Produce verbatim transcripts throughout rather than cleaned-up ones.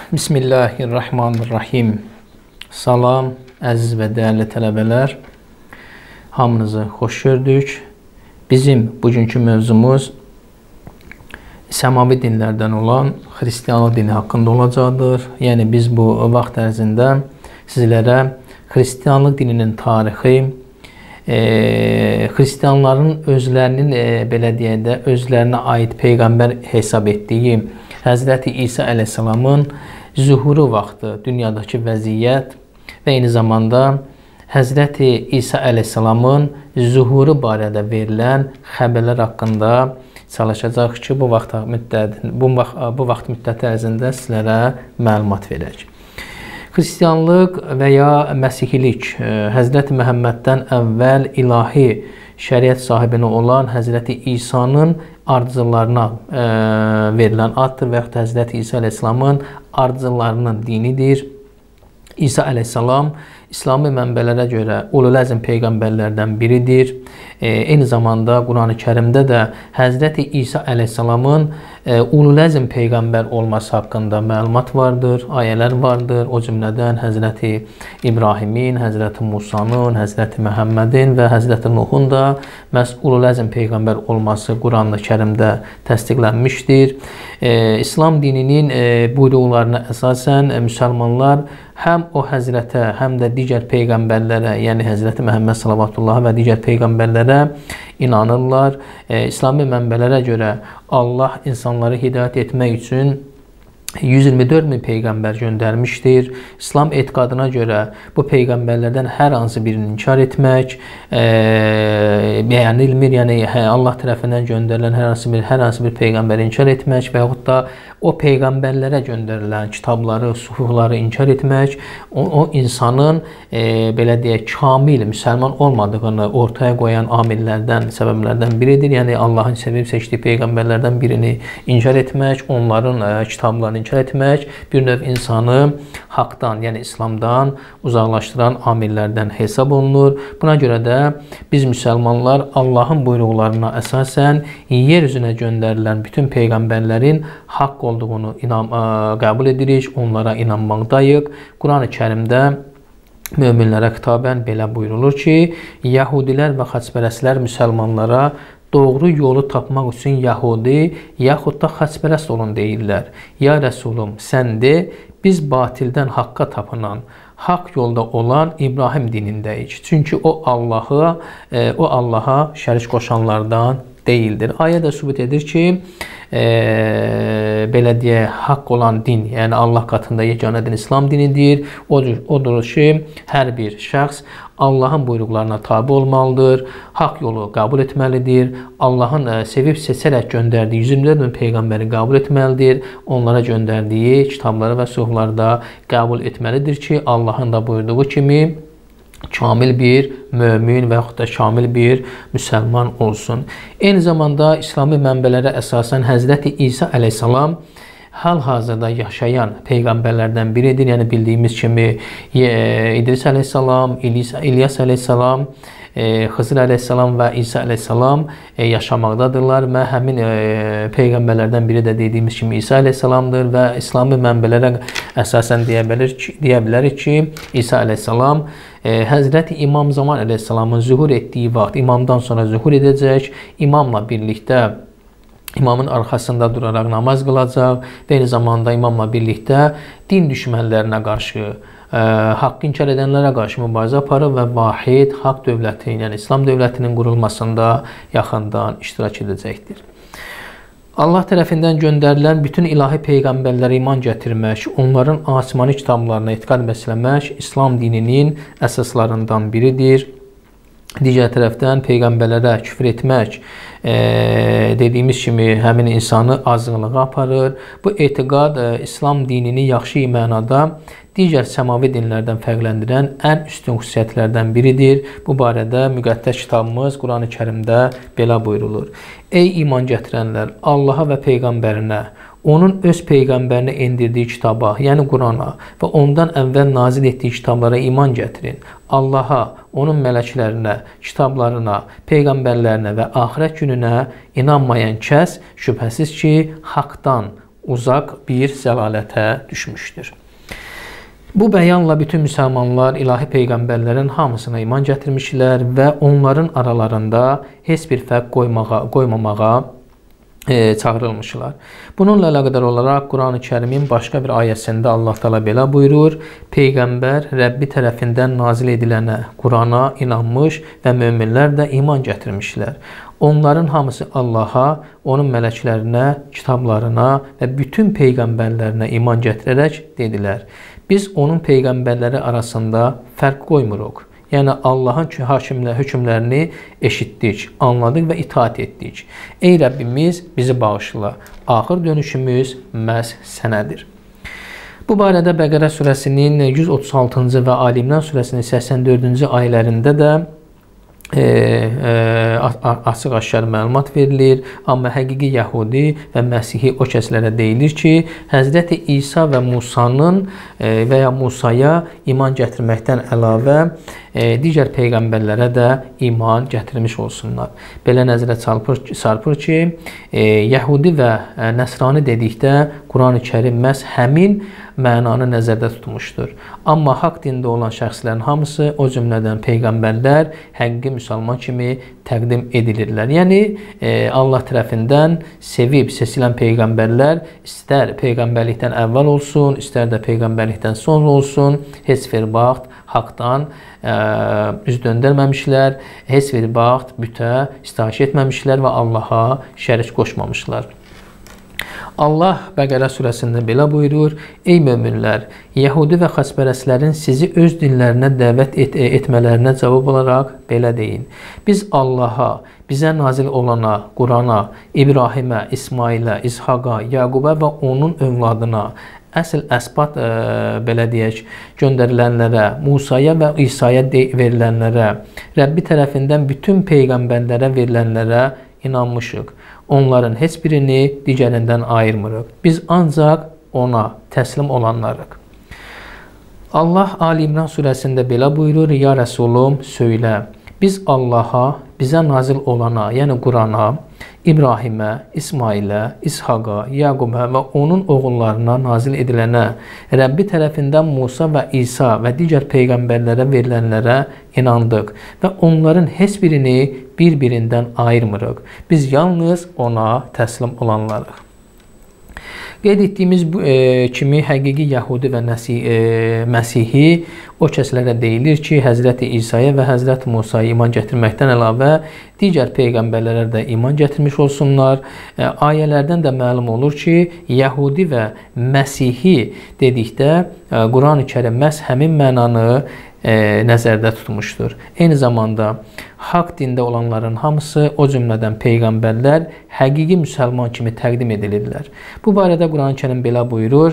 Bismillahirrahmanirrahim. Salam, əziz və dəyərli tələbələr. Hamınızı xoş gördük. Bizim bugünkü mövzumuz səmavi dinlərdən olan xristianlıq dini haqqında olacaqdır. Yəni biz bu vaxt ərzində sizlərə xristianlıq dininin tarixi, e, xristianların özlərinin e, belə deyək də özlərinə aid peyğəmbər hesab etdiyi Həzrəti İsa əleyhissalamın zuhuru vaxtı dünyadakı vəziyyət və eyni zamanda Həzrəti İsa əleyhissalamın zuhuru barədə verilən xəbərlər haqqında çalışacaq ki, bu vaxt müddət bu vaxt bu vaxt müddəti ərzində sizlərə məlumat verək. Xristianlıq və ya Məsihilik Həzrəti Məhəmməddən əvvəl ilahi şəriət sahibinə olan Həzrəti İsa'nın ardıcıllarına e, verilən addır və yaxud Həzrəti İsa əleyhissalamın ardıcıllarının dinidir. İsa əleyhissalam İslami mənbələrə görə ulul əzm peyğəmbərlərdən biridir. E, eyni zamanda Quran-ı Kərimdə də Həzrəti İsa əleyhissalamın e, ulul əzm peyğəmbər olması haqqında məlumat vardır, ayələr vardır. O cümlədən Həzrəti İbrahimin, Həzrəti Musanın, Həzrəti Məhəmmədin və Həzrəti Nuhun da məhz ulul əzm peyğəmbər olması Quran-ı Kərimdə təsdiqlənmişdir. E, İslam dininin e, buyruqlarına əsasən e, müsəlmanlar həm o həzrətə, həm də digər peyğəmbərlərə, yəni Həzrəti Məhəmməd sallallahu və digər peyğəmbərlərə inanırlar. E, İslami mənbələrə görə Allah insanları hidayət etmək üçün yüz iyirmi dörd min peyğəmbər göndərmişdir. İslam etiqadına görə bu peyğəmbərlərdən hər hansı birini inkar etmək e, bəyənilmir. Yəni Allah tərəfindən göndərilən hər hansı bir hər hansı bir peyğəmbəri inkar etmək və yaxud da o peyğəmbərlərə göndərilən kitabları, suhufları inkar etmək o, o insanın e, belə deyək kamil müsəlman olmadığını ortaya qoyan amillərdən, səbəblərdən biridir. Yəni Allahın sevib seçdiyi peyğəmbərlərdən birini inkar etmək, onların e, kitablarını inkar etmək bir növ insanı haqdan, yəni İslamdan uzaqlaşdıran amillərdən hesab olunur. Buna görə də biz müsəlmanlar Allahın buyruqlarına əsasən yer üzünə göndərilən bütün peyğəmbərlərin haqq olduğunu inan, ə, qəbul edirik, onlara inanmaqdayıq. Quran-ı Kərimdə möminlərə xitabən belə buyurulur ki, Yəhudilər və xaçpərəstlər müsəlmanlara doğru yolu tapmaq üçün Yəhudi yaxud da xaçpərəst olun deyirlər. Ya Rəsulum, sən de, biz batildən haqqa tapınan, haqq yolda olan İbrahim dinindəyik. Çünki o Allah'a, e, o Allah'a şərik qoşanlardan deyildir. Ayə də sübut edir ki, e, belə deyə haqq olan din, yəni Allah qatında yeganə din İslam dinidir. Odur, odur ki, hər bir şəxs Allahın buyruqlarına tabi olmalıdır, haqq yolu qəbul etməlidir, Allahın e, sevib seçərək göndərdiyi yüz iyirmi dörd min peyğəmbəri qəbul etməlidir, onlara göndərdiyi kitabları və suhufları da qəbul etməlidir ki, Allahın da buyurduğu kimi kamil bir mömin və yaxud da kamil bir müsəlman olsun. Eyni zamanda İslami mənbələrə əsasən Həzrəti İsa əleyhissalam hal-hazırda yaşayan peyğəmbərlərdən biridir. Yəni bildiyimiz kimi İdris əleyhissalam, İlyas əleyhissalam, Xızır əleyhissalam və İsa əleyhissalam yaşamaqdadırlar və həmin peyğəmbərlərdən biri də dediyimiz kimi İsa əleyhissalamdır və İslami mənbələrə əsasən deyə bilərik ki, deyə bilərik ki İsa əleyhissalam Həzrəti İmam Zaman əleyhissalamın zuhur etdiyi vaxt imamdan sonra zuhur edəcək, imamla birlikdə İmamın arxasında duraraq namaz qılacaq və eyni zamanda imamla birlikdə din düşmənlərinə qarşı, ə, haqqı inkar edənlərə qarşı mübarizə aparır və vahid haqq dövlətin, yəni İslam dövlətinin qurulmasında yaxından iştirak edəcəkdir. Allah tərəfindən göndərilən bütün ilahi peyğəmbərlərə iman gətirmək, onların asmani kitablarına etiqad bəsləmək İslam dininin əsaslarından biridir. Digər tərəfdən peyğəmbərlərə küfr etmək e, dediyimiz kimi həmin insanı azğınlığa aparır. Bu etiqad e, İslam dinini yaxşı mənada digər səmavi dinlərdən fərqləndirən ən üstün xüsusiyyətlərdən biridir. Bu barədə müqəddəs kitabımız Quran-ı Kərimdə belə buyurulur. Ey iman gətirənlər, Allaha və peyğəmbərinə, onun öz peyğəmbərinə endirdiyi kitaba, yəni Qurana və ondan əvvəl nazil etdiyi kitablara iman gətirin. Allaha, onun mələklərinə, kitablarına, peyğəmbərlərinə və axirət gününə inanmayan kəs şübhəsiz ki, haqdan uzaq bir zəlalətə düşmüşdür. Bu bəyanla bütün müsəlmanlar ilahi peyğəmbərlərin hamısına iman gətirmişlər və onların aralarında heç bir fərq qoymağa, qoymamağa e, çağırılmışlar. Bununla əlaqədar olaraq Quran-ı Kərimin başqa bir ayəsində Allah Teala belə buyurur: Peyğəmbər Rəbbi tərəfindən nazil edilənə, Qurana inanmış və möminlər də iman gətirmişlər. Onların hamısı Allaha, onun mələklərinə, kitablarına və bütün peyğəmbərlərinə iman gətirərək dedilər: Biz onun peyğəmbərləri arasında fərq qoymuruq. Yəni Allahın hakimlə hökmlərini eşitdik, anladıq və itaat etdik. Ey Rəbbimiz, bizi bağışla. Axır dönüşümüz məhz sənədir. Bu barədə Bəqərə surəsinin yüz otuz altıncı və Ali İmran surəsinin səksən dördüncü ayələrində də E, e, açıq-aşkar məlumat verilir. Amma həqiqi Yəhudi və Məsihi o kəslərə deyilir ki, Həzrəti İsa və Musanın e, və ya Musaya iman gətirməkdən əlavə e, digər peyğəmbərlərə də iman gətirmiş olsunlar. Belə nəzərə çarpır, çarpır ki, e, Yəhudi və e, Nəsrani dedikdə Quran-ı Kərim məhz həmin mənanı nəzərdə tutmuşdur. Amma haqq dində olan şəxslərin hamısı, o cümlədən peyğəmbərlər, həqiqi müsəlman kimi təqdim edilirlər. Yəni, e, Allah tərəfindən sevib seçilən peyğəmbərlər istər peyğəmbərlikdən əvvəl olsun, istər də peyğəmbərlikdən sonra olsun, heç bir vaxt haqdan e, üz döndərməmişlər, heç bir vaxt bütə istahiş etməmişlər və Allaha şərik qoşmamışlar. Allah Bəqərə surəsində belə buyurur: Ey möminlər, Yəhudi və xaçpərəstlərin sizi öz dinlərinə dəvət et etmələrinə cavab olaraq belə deyin: Biz Allaha, bizə nazil olana, Qurana, İbrahimə, İsmailə, İshaqa, Yaquba və onun övladına, əsl əsbat e, belə deyək, göndərilənlərə, Musaya və İsa'ya verilənlərə, Rəbbi tərəfindən bütün peyğəmbərlərə verilənlərə inanmışıq. Onların heç birini digərindən ayırmırıq. Biz ancaq ona təslim olanlarıq. Allah Ali İmran surəsində belə buyurur: Ya Rəsulum, söylə, biz Allaha, bizə nazil olana, yəni Qurana, İbrahimə, İsmailə, İshaqa, Yaquba və onun oğullarına nazil edilənə, Rəbbi tərəfindən Musa və İsa və digər peyğəmbərlərə verilənlərə inandıq və onların heç birini bir-birindən ayırmırıq. Biz yalnız ona təslim olanlarıq. Qeyd etdiyimiz bu, e, kimi həqiqi Yəhudi və Nəsi, e, Məsihi o kəslərə deyilir ki, Həzrəti İsa'ya və Həzrəti Musa'ya iman gətirməkdən əlavə digər peyğəmbərlərə də iman gətirmiş olsunlar. E, ayələrdən də məlum olur ki, Yəhudi və Məsihi dedikdə e, Quran-ı Kərim məhz həmin mənanı e, nəzərdə tutmuşdur. Eyni zamanda haqq dində olanların hamısı, o cümlədən peyğəmbərlər, həqiqi müsəlman kimi təqdim edilirlər. Bu barədə Quran-ı Kərim belə buyurur: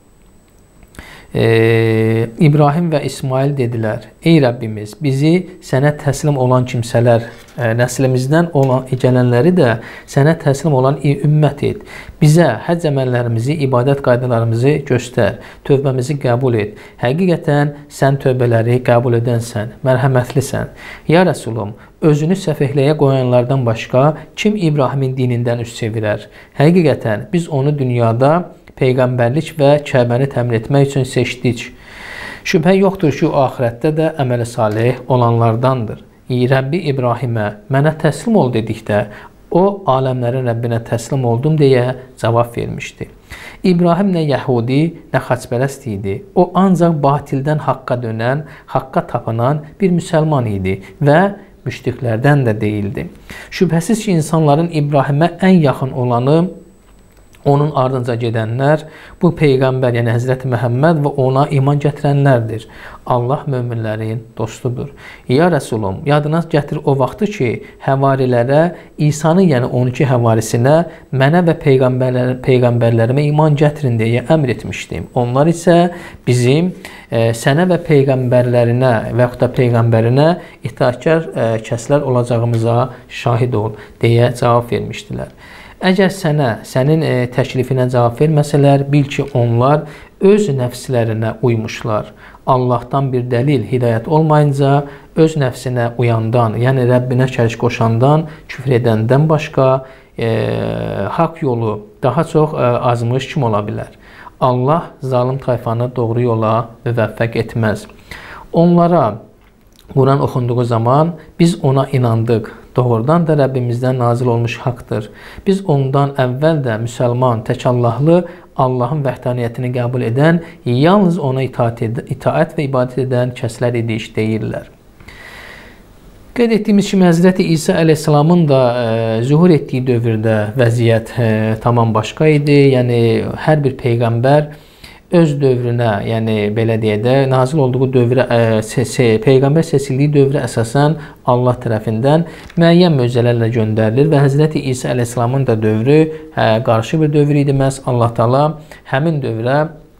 e, İbrahim və İsmail dedilər: Ey Rəbbimiz, bizi sənə təslim olan kimsələr, e, nəslimizdən olan gələnləri də sənə təslim olan ümmət et. Bizə həcc əməllərimizi, ibadət qaydalarımızı göstər, tövbəmizi qəbul et. Həqiqətən sən tövbələri qəbul edənsən, mərhəmətlisən. Ya Rəsulum, özünü səfehliyə qoyanlardan başqa kim İbrahimin dinindən üst çevirər? Həqiqətən biz onu dünyada peyğəmbərlik və Kəbəni təmin etmək üçün seçdik. Şübhə yoxdur ki, o axirətdə də əməli salih olanlardandır. Rəbbi İbrahimə mənə təslim ol dedikdə, o aləmlərin Rəbbinə təslim oldum deyə cavab vermişdi. İbrahim nə Yəhudi, nə xaçpərəst idi. O ancaq batildən haqqa dönən, haqqa tapınan bir müsəlman idi və müşriklərdən də deyildi. Şübhəsiz ki, insanların İbrahimə ən yaxın olanı onun ardınca gedənlər, bu Peyğəmbər, yəni Həzrəti Məhəmməd və ona iman gətirənlərdir. Allah möminlərin dostudur. Ya Rəsulum, yadına gətir o vaxtı ki, həvarilərə, İsa'nın, yəni on iki həvarisinə, mənə və peyğəmbərlər, peyğəmbərlərimə iman gətirin deyə əmr etmişdim. Onlar isə bizim e, sənə və peyğəmbərlərinə və yaxud da peyğəmbərinə itaatkar e, kəslər olacağımıza şahid ol deyə cavab vermişdilər. Əgər sənə, sənin e, təklifinə cavab verməsələr, bil ki, onlar öz nəfslərinə uymuşlar. Allahdan bir dəlil, hidayət olmayınca öz nəfsinə uyandan, yəni Rəbbinə şərik qoşandan, küfr edəndən başqa e, haqq yolu daha çox e, azmış kim ola bilər? Allah zalim tayfanı doğru yola müvəffəq etməz. Onlara Quran oxunduğu zaman biz ona inandıq. Doğrudan da Rəbbimizdən nazil olmuş haqdır. Biz ondan əvvəl də müsəlman, tək Allahlı, Allahın vəhdaniyyətini qəbul edən, yalnız ona itaat, ed itaat və ibadət edən kəslər idik deyirlər. Qeyd etdiyimiz kimi Həzrəti İsa əleyhissalamın da e, zuhur etdiyi dövrdə vəziyyət e, tamam başqa idi. Yəni hər bir peyğəmbər öz dövrünə, yəni belə deyək də, nazil olduğu dövrə, e, peyğəmbər seçildiyi dövrə əsasən Allah tərəfindən müəyyən möcüzələrlə göndərilir və Həzrəti İsa əleyhissalamın da dövrü hə, qarşı bir dövr idi. Məhz Allah Taala həmin dövrə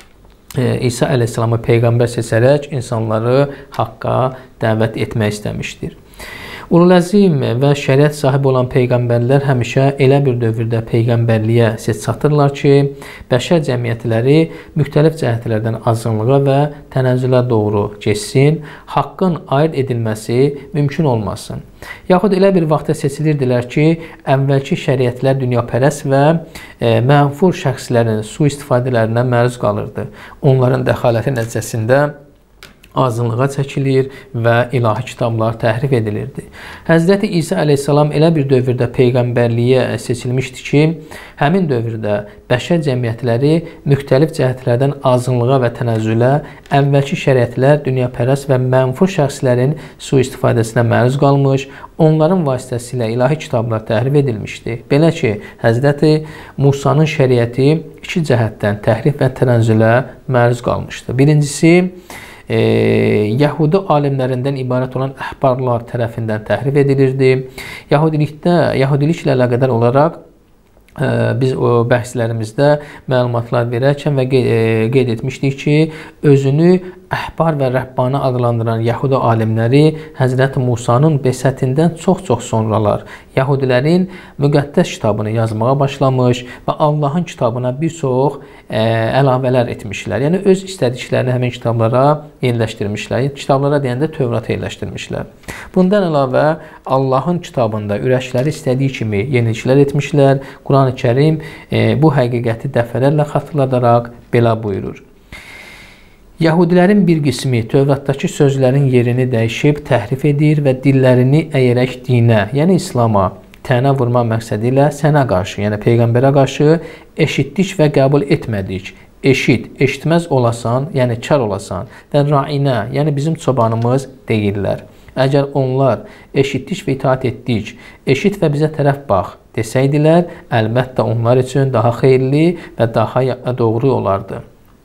e, İsa əleyhissalamı peyğəmbər seçərək insanları haqqa dəvət etmək istəmişdir. Ulul-Əzim və şəriət sahibi olan peyğəmbərlər həmişə elə bir dövrdə peyğəmbərliyə seç çatırlar ki, bəşər cəmiyyətləri müxtəlif cəhətlərdən azınlığa və tənəzzülə doğru keçsin, haqqın ayırt edilməsi mümkün olmasın. Yaxud elə bir vaxtda seçilirdilər ki, əvvəlki şəriətlər dünyapərəst və e, mənfur şəxslərin sui-istifadələrinə məruz qalırdı. Onların dəxaləti nəticəsində azınlığa çəkilir və ilahi kitablar təhrif edilirdi. Həzrəti İsa əleyhissalam elə bir dövrdə peyğəmbərliyə seçilmişdi ki, həmin dövrdə bəşər cəmiyyətləri müxtəlif cəhətlərdən azınlığa və tənəzzülə, əvvəlki şəriətlər dünyapərəst və mənfur şəxslərin sui-istifadəsinə məruz qalmış, onların vasitəsilə ilahi kitablar təhrif edilmişdi. Belə ki, Həzrəti Musanın şəriəti iki cəhətdən təhrif və tənəzzülə məruz qalmışdı. Birincisi, E, Yəhudi alimlərindən ibarət olan əhbarlar tərəfindən təhrif edilirdi. Yahudilikdə, Yahudiliklə əlaqədar olaraq e, biz o bəhslərimizdə məlumatlar verərkən və qeyd, e, qeyd etmişdik ki, özünü əhbar və rəhbani adlandıran Yəhudi alimləri Həzrəti Musanın bəsətindən çox-çox sonralar Yəhudilərin müqəddəs kitabını yazmağa başlamış və Allahın kitabına bir çox e, əlavələr etmişlər. Yəni, öz istədiklərini həmin kitablara yerləşdirmişlər. Kitablara deyəndə Tövrata yerləşdirmişlər. Bundan əlavə, Allahın kitabında ürəkləri istədiyi kimi yeniliklər etmişlər. Quran-ı Kərim e, bu həqiqəti dəfələrlə xatırladaraq belə buyurur. Yahudilərin bir qismi Tövratdakı sözlərin yerini dəyişib, təhrif edir və dillərini əyərək dinə, yəni İslama, tənə vurma məqsədi ilə sənə qarşı, yəni Peyğəmbərə qarşı eşitdik və qəbul etmədik. Eşit, eşitməz olasan, yəni kar olasan və rainə, yəni bizim çobanımız deyirlər. Əgər onlar eşitdik və itaat etdik, eşit və bizə tərəf bax desəydilər, əlbəttə onlar üçün daha xeyirli və daha doğru olardı.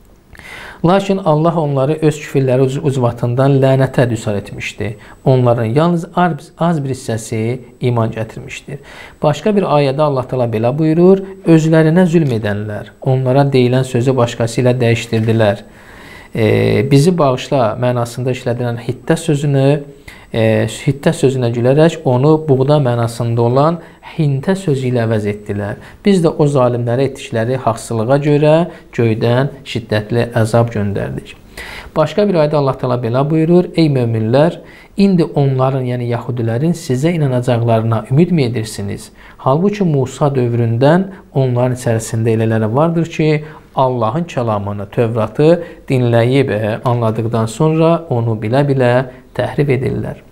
Lakin Allah onları öz küfürləri ucbatından lənətə düçar etmişdi. Onların yalnız az bir hissəsi iman gətirmişdir. Başqa bir ayədə Allah Teala belə buyurur, özlərinə zülm edənlər, onlara deyilən sözü başqası ilə dəyişdirdilər. E, bizi bağışla mənasında işlədilən hittə sözünü, e, hittə sözünə gülərək onu buğda mənasında olan hintə sözü ilə əvəz etdilər. Biz də o zalimlərə etdikləri haqsızlığa görə göydən şiddətli əzab göndərdik. Başqa bir ayda Allah Teala belə buyurur, ey möminlər, indi onların, yəni Yahudilərin sizə inanacaqlarına ümid mi edirsiniz? Halbuki Musa dövründən onların içərisində elələri vardır ki, Allahın kəlamını, Tövratı dinləyib anladıqdan sonra onu bilə-bilə təhrif edirlər.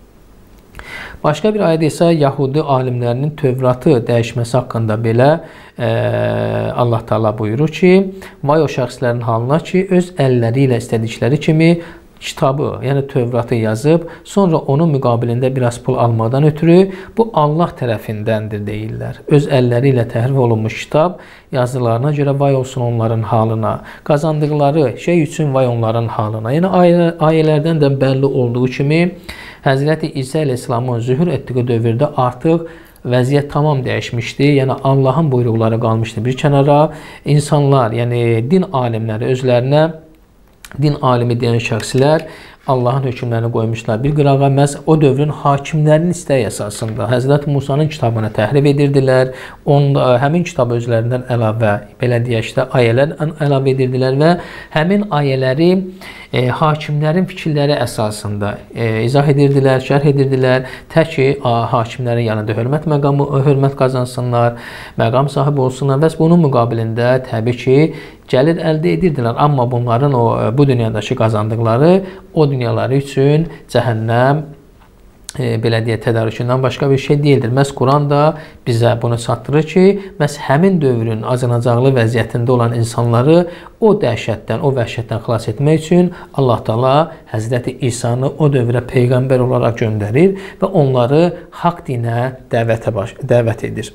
Başqa bir ayədə isə Yahudi alimlərinin Tövratı dəyişməsi haqqında belə e, Allah Teala buyurur ki, vay o şəxslərin halına ki, öz əlləri ilə istədikləri kimi kitabı, yəni Tövratı yazıb, sonra onun müqabilində biraz pul almadan ötürü bu Allah tərəfindəndir deyirlər. Öz əlləri ilə təhrif olunmuş kitab yazılarına görə vay olsun onların halına, qazandıqları şey üçün vay onların halına. Yəni ayə, ayələrdən də bəlli olduğu kimi Həzrəti İsa əleyhissalamın zühur etdiyi dövrdə artıq vəziyyət tamam dəyişmişdi. Yəni Allahın buyruqları qalmışdı bir kənara. İnsanlar, yəni din alimləri özlərinə din alimi deyən şəxslər Allahın hökmlərini qoymuşlar bir qırağa, məhz o dövrün hakimlərinin istəyi əsasında Həzrəti Musanın kitabını təhrif edirdilər. Onda həmin kitabı özlərindən əlavə, belə deyək də, ayələr əlavə edirdilər və həmin ayələri e, hakimlərin fikirləri əsasında e, izah edirdilər, şərh edirdilər. Tək ki, hakimlərin yanında hörmət məqamı, hörmət qazansınlar, məqam sahibi olsunlar və bunun müqabilində təbii ki, gəlir əldə edirdilər. Amma bunların o bu dünyadakı qazandıqları o dünyaları üçün cəhənnəm e, belə deyə tədarükündən başqa bir şey deyildir. Məhz Quran da bizə bunu çatdırır ki, məhz həmin dövrün acınacaqlı vəziyyətində olan insanları o dəhşətdən, o vəhşətdən xilas etmək üçün Allah Taala Həzrəti İsa'nı o dövrə peyğəmbər olaraq göndərir və onları haqq dinə dəvətə baş, dəvət edir.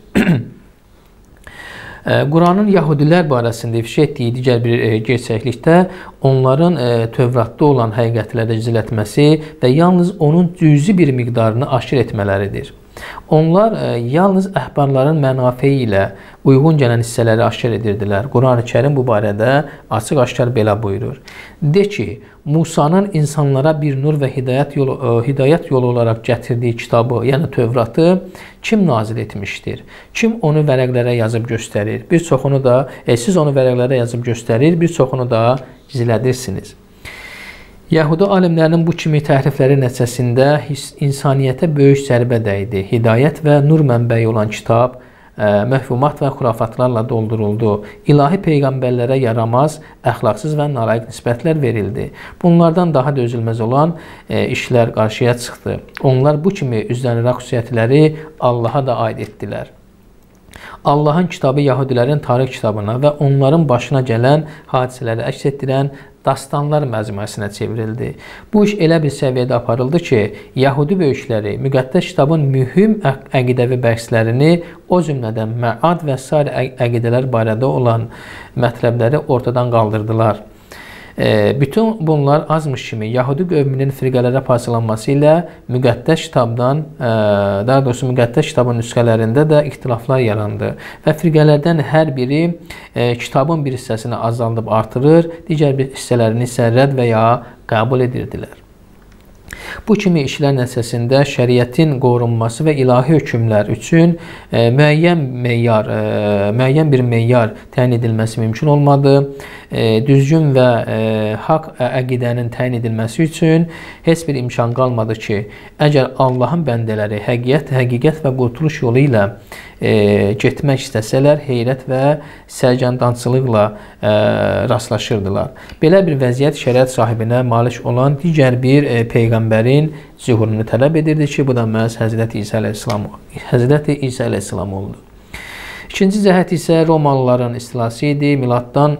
Quranın Yahudilər barəsində ifşa etdiyi digər bir e, gerçəklikdə onların e, Tövratda olan həqiqətləri gizlətməsi və yalnız onun cüzi bir miqdarını aşkar etmələridir. Onlar e, yalnız əhbarların mənafiyi ilə uyğun gələn hissələri aşkar edirdilər. Quran-ı Kərim bu barədə açıq-aşkar belə buyurur. De ki, Musanın insanlara bir nur və hidayət yolu, e, hidayət yolu olaraq gətirdiyi kitabı, yəni Tövratı kim nazil etmişdir? Kim onu vərəqlərə yazıb göstərir? Bir çoxunu da, e, siz onu vərəqlərə yazıb göstərir, bir çoxunu da gizlədirsiniz. Yəhudi alimlərinin bu kimi təhrifləri nəticəsində insaniyyətə böyük zərbə dəydi. Hidayət və nur mənbəyi olan kitab məhfumat və xurafatlarla dolduruldu. İlahi peyğəmbərlərə yaramaz, əxlaqsız və nalayiq nisbətlər verildi. Bunlardan daha dözülməz olan e, işlər qarşıya çıxdı. Onlar bu kimi üzlənirək xüsusiyyətləri Allaha da aid etdilər. Allahın kitabı Yahudilərin tarix kitabına və onların başına gələn hadisələri əks etdirən dastanlar məcmuəsinə çevrildi. Bu iş elə bir səviyyədə aparıldı ki, Yahudi böyükləri müqəddəs kitabın mühüm əqidəvi bəhslərini, o cümlədən məad və sair əqidələr barədə olan mətləbləri ortadan qaldırdılar. E, bütün bunlar azmış kimi Yahudi qövmünün firqələrə parçalanması ilə müqəddəs kitabdan, e, daha doğrusu müqəddəs kitabın nüsxələrində də ixtilaflar yarandı və firqələrdən hər biri e, kitabın bir hissəsini azaldıb artırır, digər bir hissələrini isə rədd və ya qəbul edirdilər. Bu kimi işlər nəticəsində şəriətin qorunması və ilahi hökmlər üçün e, müəyyən meyar, e, müəyyən bir meyar təyin edilməsi mümkün olmadı. E, düzgün və e, haqq əqidənin təyin edilməsi üçün heç bir imkan qalmadı ki, əgər Allahın bəndələri həqiqət, həqiqət və qurtuluş yolu ilə e, getmək istəsələr, heyrət və sərgəndançılıqla e, rastlaşırdılar. Belə bir vəziyyət şəriət sahibinə malik olan digər bir e, peyğəmbərin zühurunu tələb edirdi ki, bu da məhz Həzrəti İsa əleyhissalam, Həzrəti İsa əleyhissalam oldu. İkinci cəhət isə Romalıların istilası idi. Miladdan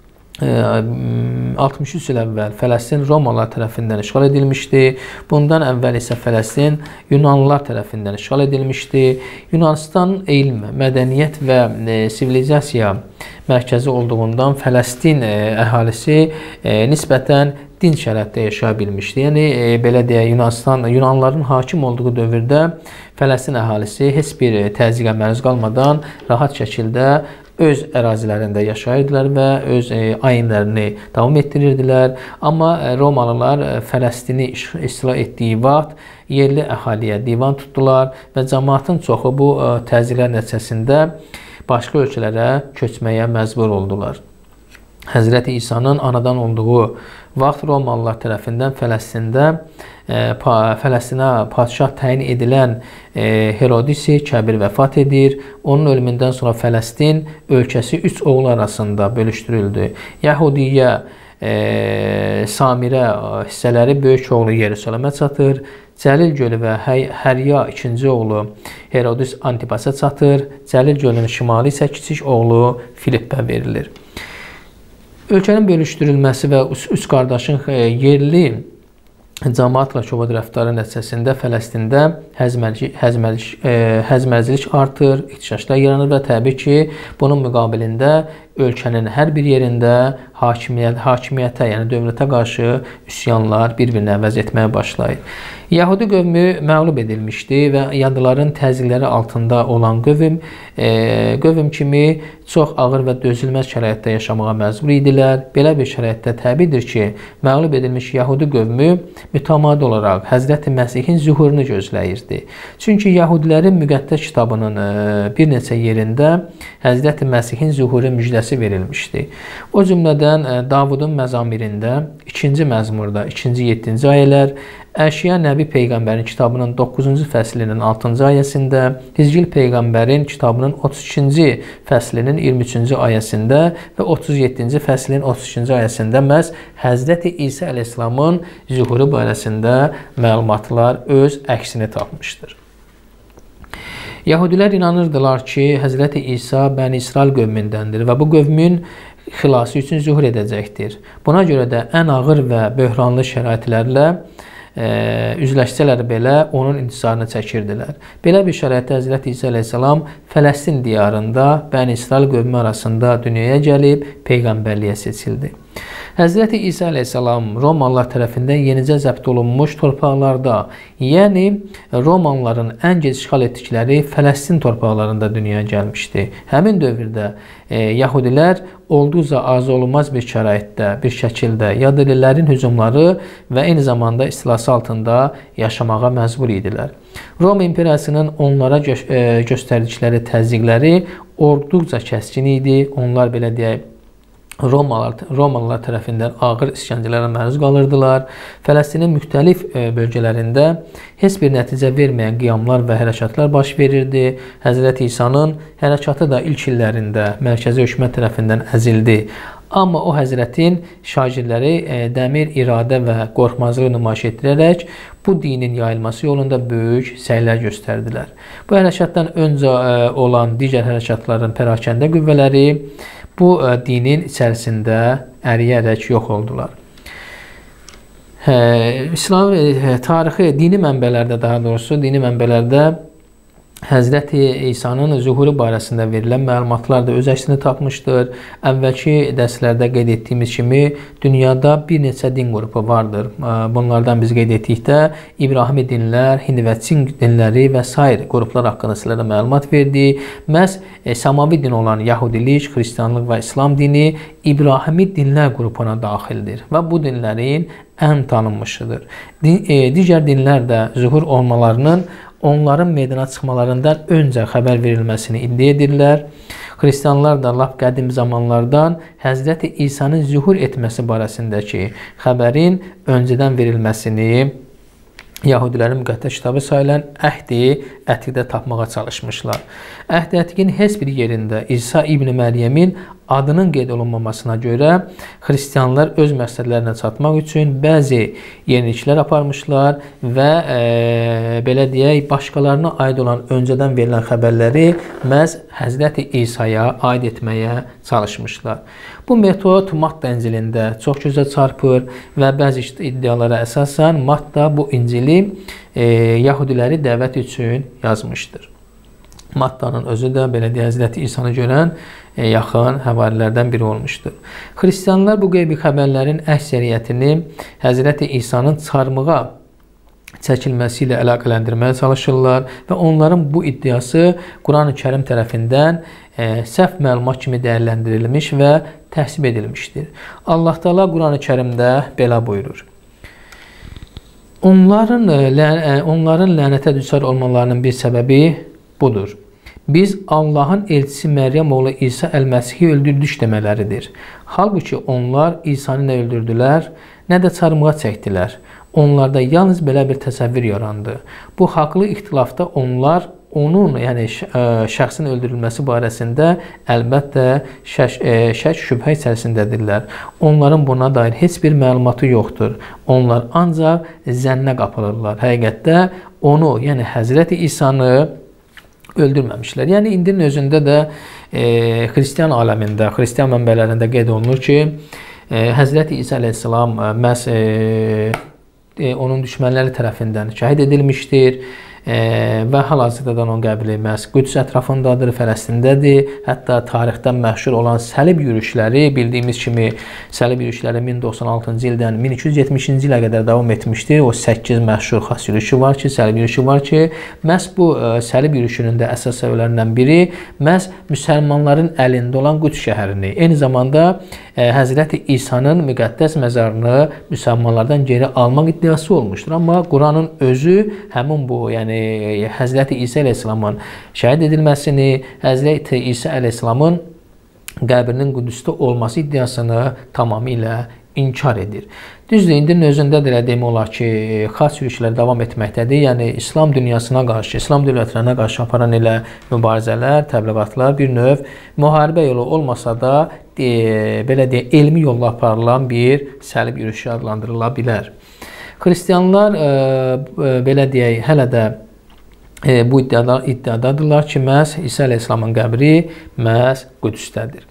altmış üç il əvvəl Fələstin Romalılar tərəfindən işğal edilmişdi. Bundan əvvəl isə Fələstin Yunanlılar tərəfindən işğal edilmişdi. Yunanistan elm, mədəniyyət və sivilizasiya mərkəzi olduğundan Fələstin əhalisi nisbətən dinc şəraitdə yaşaya bilmişdi. Yəni belə deyək, Yunanistan, Yunanlıların hakim olduğu dövrdə Fələstin əhalisi heç bir təzyiqə məruz qalmadan rahat şəkildə öz ərazilərində yaşayırdılar və öz e, ayinlərini davam etdirirdilər. Amma e, Romalılar e, Fələstini istila etdiyi vaxt yerli əhaliyə divan tutdular və cəmaatın çoxu bu e, təzyiqlər nəticəsində başqa ölkələrə köçməyə məcbur oldular. Həzrəti İsa'nın anadan olduğu vaxt Romalılar tərəfindən Fələstində e, pa, Fələstinə padşah təyin edilən e, Herodisi Kəbir vəfat edir. Onun ölümündən sonra Fələstin ölkəsi üç oğul arasında bölüşdürüldü. Yəhudiyyə, e, Samirə hissələri böyük oğlu Yerusəlimə çatır. Cəlil gölü və Hərya ikinci oğlu Herodis Antipasa çatır. Cəlil gölünün şimalı isə kiçik oğlu Filippə verilir. Ölkənin bölüşdürülməsi və üç qardaşın yerli cəmaatla kobud rəftarı nəticəsində Fələstində həzmərcilik, həzmərcilik, həzmərcilik artır, ixtişaşlar yaranır və təbii ki, bunun müqabilində ölkənin hər bir yerində hakimiyyət, hakimiyyətə, yəni dövlətə qarşı üsyanlar bir-birini əvəz etməyə başlayır. Yahudi qövmü məğlub edilmişdi və yadıların təzyiqləri altında olan qövm, e, qövm kimi çox ağır və dözülməz şəraitdə yaşamağa məcbur idilər. Belə bir şəraitdə təbiidir ki, məğlub edilmiş Yahudi qövmü mütəmadi olaraq Həzrəti Məsihin zühurunu gözləyirdi. Çünki Yahudilərin müqəddəs kitabının e, bir neçə yerində Həzrəti Məsihin zühuru müjdəsi verilmişdi. O cümlədən e, Davudun məzamirində ikinci məzmurda ikinci yeddinci ayələr, Əşya Nəbi Peyğəmbərin kitabının doqquzuncu fəslinin altıncı ayəsində, Hizqil Peyğəmbərin kitabının otuz ikinci fəslinin iyirmi üçüncü ayəsində və otuz yeddinci fəslinin otuz ikinci ayəsində məhz Həzrəti İsa əleyhissalamın zühuru barəsində məlumatlar öz əksini tapmışdır. Yahudilər inanırdılar ki, Həzrəti İsa Bəni İsrail qövmündəndir və bu qövmün xilası üçün zühur edəcəkdir. Buna görə də ən ağır və böhranlı şəraitlərlə e, üzləşsələr belə onun intisarını çəkirdilər. Belə bir şəraitdə Həzrəti İsa əleyhissalam Fələstin diyarında Bəni İsrail qövmü arasında dünyaya gəlib Peyğəmbərliyə seçildi. Həzrəti İsa əleyhissalam Romalılar tərəfindən yenicə zəbt olunmuş torpaqlarda, yəni Romalıların ən gec işğal etdikləri Fələstin torpaqlarında dünyaya gəlmişdi. Həmin dövrdə e, Yahudilər olduqca arzu olunmaz bir şəraitdə, bir şəkildə Yahudilərin hücumları və eyni zamanda istilası altında yaşamağa məcbur idilər. Roma imperiyasının onlara gö e, göstərdikləri təzyiqləri olduqca kəskin idi. Onlar belə deyək, Romalılar, Romalılar tərəfindən ağır işgəncələrə məruz qalırdılar. Fələstinin müxtəlif bölgələrində heç bir nəticə verməyən qiyamlar və hərəkatlar baş verirdi. Həzrəti İsa'nın hərəkatı da ilk illərində mərkəzi hökumət tərəfindən əzildi. Amma o Həzrətin şagirdləri dəmir iradə və qorxmazlığı nümayiş etdirərək bu dinin yayılması yolunda böyük səylər göstərdilər. Bu hərəkatdan öncə olan digər hərəkatların pərakəndə qüvvələri bu dinin içərisində əriyərək yox oldular. Hə, İslam tarixi, dini mənbələrdə, daha doğrusu dini mənbələrdə Həzrəti İsa'nın zühuru barəsində verilən məlumatlar da öz əksini tapmışdır. Əvvəlki dərslərdə qeyd etdiyimiz kimi dünyada bir neçə din qrupu vardır. Bunlardan biz qeyd etdikdə İbrahimi dinlər, Hind və Çin dinləri və sair qruplar haqqında sizlərə məlumat verdi. Məhz səmavi din olan Yahudilik, Xristianlıq və İslam dini İbrahimi dinlər qrupuna daxildir və bu dinlərin ən tanınmışıdır. Digər dinlər də zühur olmalarının onların meydana çıxmalarından öncə xəbər verilməsini iddia edirlər. Xristianlar da lap qədim zamanlardan Həzrəti İsa'nın zühur etməsi barəsindəki xəbərin öncədən verilməsini Yahudilərin müqəddəs kitabı sayılan Əhd-i Ətiqdə tapmağa çalışmışlar. Əhd-i Ətiqin heç bir yerində İsa İbn Məryəmin adının qeyd olunmamasına görə xristianlar öz məqsədlərinə çatmaq üçün bəzi yeniliklər aparmışlar və e, belə deyək, başqalarına aid olan öncədən verilən xəbərləri məhz Həzrəti İsa'ya aid etməyə çalışmışlar. Bu metod Matta İncilində çox gözəl çarpır və bəzi iddialara əsasən Matta bu İncili e, Yahudiləri dəvət üçün yazmışdır. Mattanın özü də belə deyə Həzrəti İsa'nı görən e, yaxın həvarilərdən biri olmuşdur. Xristianlar bu qeybi xəbərlərin əksəriyyətini Həzrəti İsa'nın çarmığa çəkilməsi ilə əlaqələndirməyə çalışırlar və onların bu iddiası Quran-ı Kərim tərəfindən e, səhv məlumat kimi dəyərləndirilmiş və təhsib edilmişdir. Allah Teala Quran-ı Kərimdə belə buyurur. Onların, onların lənətə düçar olmalarının bir səbəbi budur. Biz Allahın elçisi Məryəm oğlu İsa əl-Məsihi öldürdük demələridir. Halbuki onlar İsa'nı nə öldürdülər, nə də çarmığa çəkdilər. Onlarda yalnız belə bir təsəvvür yarandı. Bu haqlı ixtilafda onlar onun, yəni şəxsin öldürülməsi barəsində əlbəttə şək, şək şübhə içərisindədirlər. Onların buna dair heç bir məlumatı yoxdur. Onlar ancaq zənnə qapılırlar. Həqiqətdə onu, yəni Həzrəti İsa'nı öldürməmişlər. Yəni indinin özündə də e, Xristian aləmində, Xristian mənbələrində qeyd olunur ki, e, Həzrəti İsa əleyhissalam məhz e, e, onun düşmənləri tərəfindən şəhid edilmişdir. e, və hal-hazırda da onun qəbri məhz Qüds ətrafındadır, Fələstindədir. Hətta tarixdən məşhur olan səlib yürüşləri, bildiyimiz kimi səlib yürüşləri min doxsan altıncı ildən min iki yüz yetmişinci ilə qədər davam etmişdir. O səkkiz məşhur xas yürüşü var ki, səlib yürüşü var ki, məhz bu e, səlib yürüşünün də əsas səbəblərindən biri məhz müsəlmanların əlində olan Qüds şəhərini, eyni zamanda e, Həzrəti İsa'nın müqəddəs məzarını müsəlmanlardan geri almaq iddiası olmuşdur. Amma Quranın özü həmin bu, yəni Həzrəti İsa əleyhissalamın şəhid edilməsini, Həzrəti İsa əleyhissalamın qəbrinin Qüdsdə olması iddiasını tamamilə inkar edir. Düzdür, indinin özündə də demək olar ki, xas yürüşlər davam etməkdədir. Yəni İslam dünyasına qarşı, İslam dövlətlərinə qarşı aparan elə mübarizələr, təbliğatlar bir növ müharibə yolu olmasa da e, belə deyək, elmi yolla aparılan bir səlib yürüşü adlandırıla bilər. Xristianlar e, e, belə deyək, hələ də e, bu iddiada, iddiadadırlar ki, məhz İsa əleyhissalamın qəbri məhz Qüdsdədir.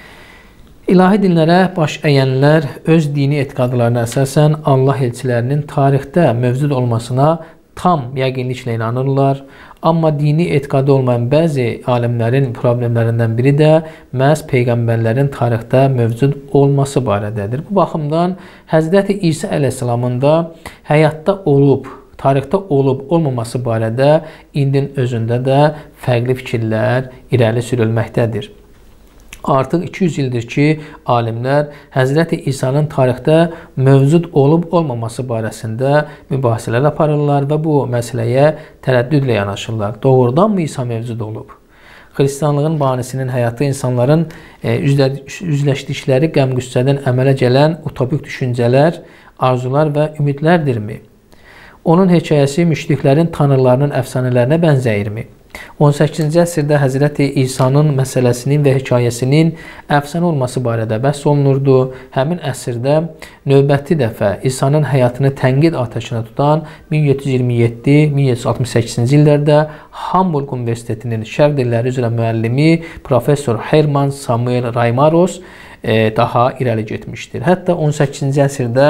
İlahi dinlərə baş əyənlər öz dini etiqadlarına əsasən Allah elçilərinin tarixdə mövcud olmasına tam yəqinliklə inanırlar. Amma dini etiqadı olmayan bəzi alimlərin problemlərindən biri də məhz peyğəmbərlərin tarixdə mövcud olması barədədir. Bu baxımdan Həzrəti İsa əleyhissalamın da həyatda olub, tarixdə olub olmaması barədə indin özündə də fərqli fikirlər irəli sürülməkdədir. Artıq iki yüz ildir ki, alimlər Həzrəti İsa'nın tarixdə mövcud olub-olmaması barəsində mübahisələr aparırlar və bu məsələyə tərəddüdlə yanaşırlar. Doğrudanmı İsa mövcud olub? Xristianlığın banisinin həyatı insanların e, üzləşdikləri qəm-qüssədən əmələ gələn utopik düşüncələr, arzular və ümidlərdirmi? Onun hekayəsi müşriklərin tanrılarının əfsanələrinə bənzəyirmi? on səkkizinci əsrdə Həzrəti İsa'nın məsələsinin və hekayəsinin əfsanə olması barədə bəhs olunurdu. Həmin əsrdə növbəti dəfə İsa'nın həyatını tənqid atəşinə tutan min yeddi yüz iyirmi yeddi min yeddi yüz altmış səkkizinci illərdə Hamburg Universitetinin şərq dilləri üzrə müəllimi professor Hermann Samuel Reimarus e, daha irəli getmişdir. Hətta on səkkizinci əsrdə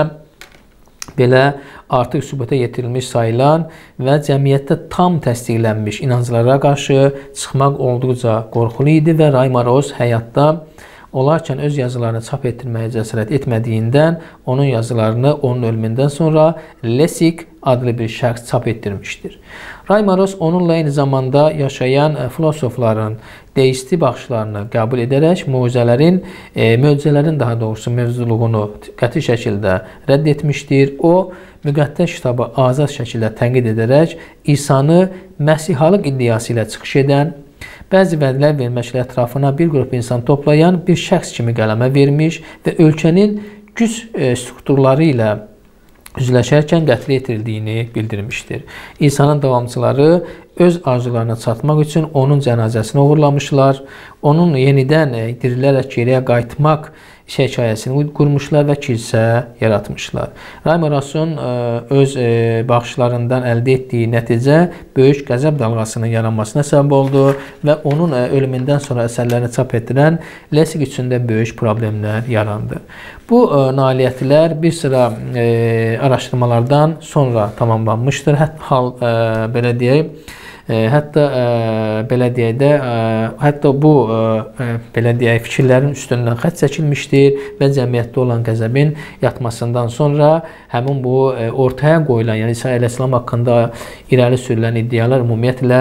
belə artıq sübuta yetirilmiş sayılan və cəmiyyətdə tam təsdiqlənmiş inanclara qarşı çıxmaq olduqca qorxulu idi və Reimarus həyatda olarkən öz yazılarını çap etdirməyə cəsarət etmədiyindən onun yazılarını onun ölümündən sonra Lessig adlı bir şəxs çap etdirmişdir. Reimarus onunla eyni zamanda yaşayan filosofların deisti baxışlarını qəbul edərək möcüzələrin, e, möcüzələrin daha doğrusu mövzuluğunu qəti şəkildə rədd etmişdir. O, müqəddəs kitabı azad şəkildə tənqid edərək İsa'nı Məsihalıq iddiası ilə çıxış edən, bəzi vədlər verməklə ətrafına bir qrup insan toplayan bir şəxs kimi qələmə vermiş və ölkənin güc e, strukturları ilə üzləşərkən qətl yetirildiyini bildirmişdir. İsa'nın davamçıları öz arzularına çatmaq üçün onun cənazəsini uğurlamışlar, onun yenidən dirilərək geriyə qayıtmaq hekayəsini qurmuşlar və kilsə yaratmışlar. Reimarus'un öz baxışlarından əldə etdiyi nəticə böyük qəzəb dalğasının yaranmasına səbəb oldu və onun ölümündən sonra əsərlərini çap etdirən Lessig üçün də böyük problemlər yarandı. Bu nailiyyətlər bir sıra araşdırmalardan sonra tamamlanmışdır. Hal belə deyək, Hətta belə deyək də, hətta bu belə deyək fikirlərin üstündən xətt çəkilmişdir və cəmiyyətdə olan qəzəbin yatmasından sonra həmin bu ortaya qoyulan, yəni İsa əleyhissalam haqqında irəli sürülən iddialar ümumiyyətlə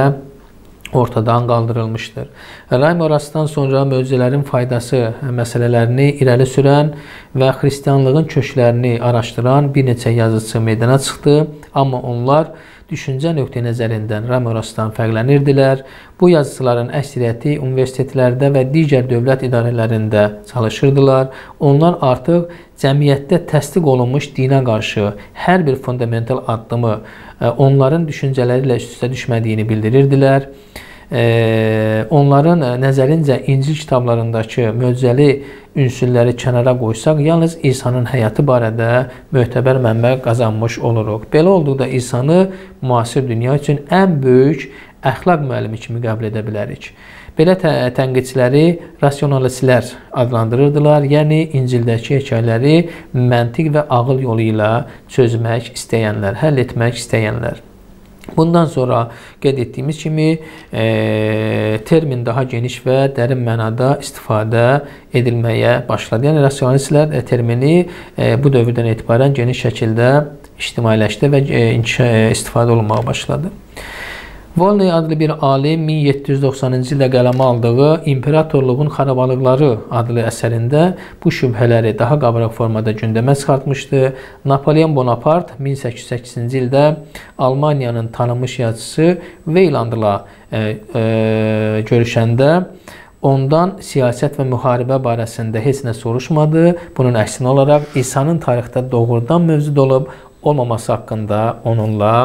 ortadan qaldırılmışdır. Reimarus'dan sonra möcüzələrin faydası məsələlərini irəli sürən və xristianlığın köklərini araşdıran bir neçə yazıçı meydana çıxdı, amma onlar düşüncə nöqteyi nəzərindən Reimarus'dan fərqlənirdilər. Bu yazıçıların əksəriyyəti universitetlərdə və digər dövlət idarələrində çalışırdılar. Onlar artıq cəmiyyətdə təsdiq olunmuş dinə qarşı hər bir fundamental addımı onların düşüncələri ilə üst-üstə düşmədiyini bildirirdilər. Onların nəzərincə İncil kitablarındakı möcüzəli ünsürləri kənara qoysaq, yalnız İsa'nın həyatı barədə möhtəbər mənbə qazanmış oluruq. Belə olduqda İsa'nı müasir dünya üçün ən böyük əxlaq müəllimi kimi qəbul edə bilərik. Belə tənqidçiləri rasionalistlər adlandırırdılar, yəni İncildəki hekayələri məntiq və ağıl yolu ilə çözmək istəyənlər, həll etmək istəyənlər. Bundan sonra qeyd etdiyimiz kimi e, termin daha geniş və dərin mənada istifadə edilməyə başladı. Yəni rasionalistlər termini e, bu dövrdən etibarən geniş şəkildə ictimailəşdi və e, istifadə olunmağa başladı. Volney adlı bir alim min yeddi yüz doxsanıncı ildə qələmə aldığı İmperatorluğun Xarabalıqları adlı əsərində bu şübhələri daha qabarıq formada gündəmə çıxartmışdı. Napoleon Bonaparte min səkkiz yüz səkkizinci ildə Almaniyanın tanınmış yazıcısı Weylandla e, e, görüşəndə ondan siyasət və müharibə barəsində heç nə soruşmadı. Bunun əksinə olaraq İsa'nın tarixdə doğrudan mövcud olub olmaması haqqında onunla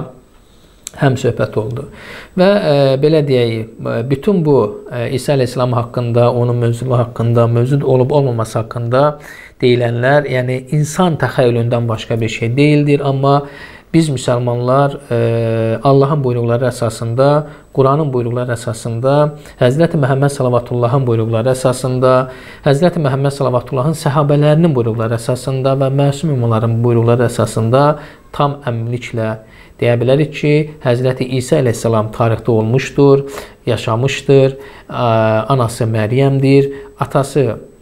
həm söhbət oldu. Və e, belə deyək, bütün bu e, İsa əleyhissalam haqqında, onun mövcudluğu haqqında, mövcud olub olmaması haqqında deyilənlər, yəni insan təxəyyülündən başqa bir şey deyildir. Amma biz müsəlmanlar e, Allahın buyruqları əsasında, Quranın buyruqları əsasında, Həzrəti Məhəmməd Salawatullahın buyruqları əsasında, Həzrəti Məhəmməd Salawatullahın səhabələrinin buyruqları əsasında və məsum ümmələrin buyruqları əsasında tam əminliklə deyə bilərik ki, Həzrəti İsa əleyhissalam tarixdə olmuşdur, yaşamışdır, anası Məryəmdir, atası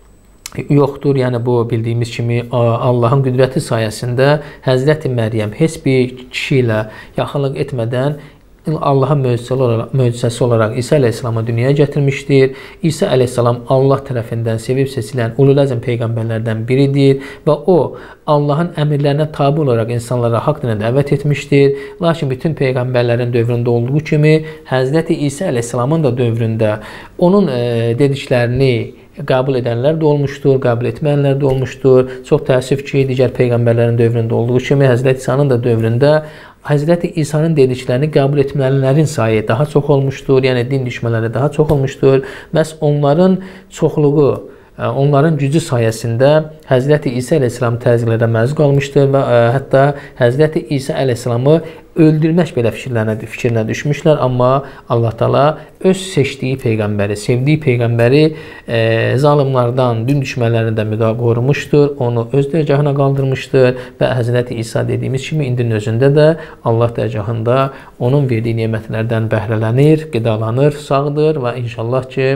yoxdur. Yəni bu bildiyimiz kimi Allahın qüdrəti sayəsində Həzrəti Məryəm heç bir kişi ilə yaxınlıq etmədən Allahın möcüzəsi olaraq İsa əleyhissalamı dünyaya gətirmişdir. İsa əleyhissalam Allah tərəfindən sevib seçilən ulul əzm peyğəmbərlərdən biridir və o Allahın əmrlərinə tabi olaraq insanlara haqq dinə dəvət etmişdir. Lakin bütün peyğəmbərlərin dövründə olduğu kimi Həzrəti İsa əleyhissalamın da dövründə onun e, dediklərini qəbul edənlər də olmuşdur, qəbul etməyənlər də olmuşdur. Çox təəssüf ki, digər peyğəmbərlərin dövründə olduğu kimi Həzrəti İsa'nın da dövründə Həzrəti İsa'nın dediklərini qəbul etməyənlərin sayı daha çox olmuşdur. Yəni din düşmənləri daha çox olmuşdur. Məhz onların çoxluğu, onların gücü sayəsində Həzrəti İsa əleyhissalam təzyiqlərə məruz qalmışdır və ə, hətta Həzrəti İsa əleyhissalamı öldürmək belə fikirlərinə, fikrinə düşmüşlər. Amma Allah Taala öz seçdiyi peyğəmbəri, sevdiyi peyğəmbəri e, zalimlardan, din düşmənlərindən müdafiə qorumuşdur. Onu öz dərgahına qaldırmışdır və Həzrəti İsa dediyimiz kimi indinin özündə də Allah dərgahında onun verdiyi nemətlərdən bəhrələnir, qidalanır, sağdır və inşallah ki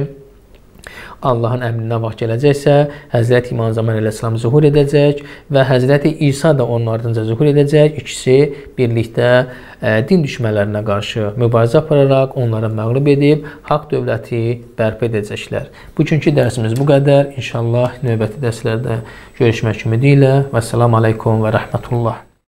Allahın əmrinə vaxt gələcəksə, Həzrəti İmam Zaman əleyhissalam zuhur edəcək və Həzrəti İsa da onun ardınca zuhur edəcək. İkisi birlikdə e, din düşmənlərinə qarşı mübarizə apararaq onları məğlub edib haqq dövləti bərpa edəcəklər. Bugünkü dərsimiz bu qədər. İnşallah növbəti dərslərdə görüşmək ümidi ilə. Vəssalamu aleykum və rəhmətullah.